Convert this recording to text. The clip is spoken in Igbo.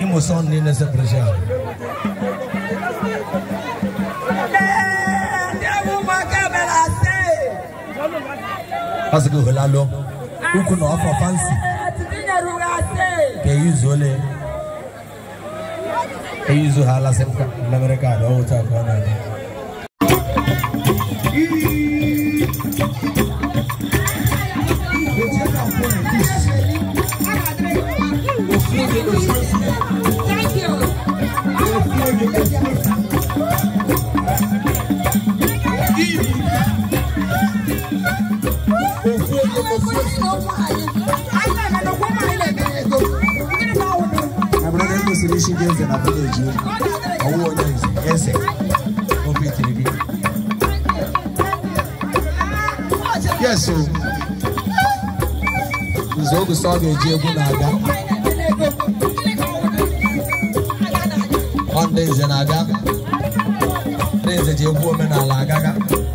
Imo son ni nese pressure. Asiko helalo. Uku no afa fancy. Ke yuzole. Ke yuzu hala semka America do uta kona. Thank you. Yes, so Zogu saw the Jebunaga. One day, Zenaga. There's a Jebu woman, Alagaga.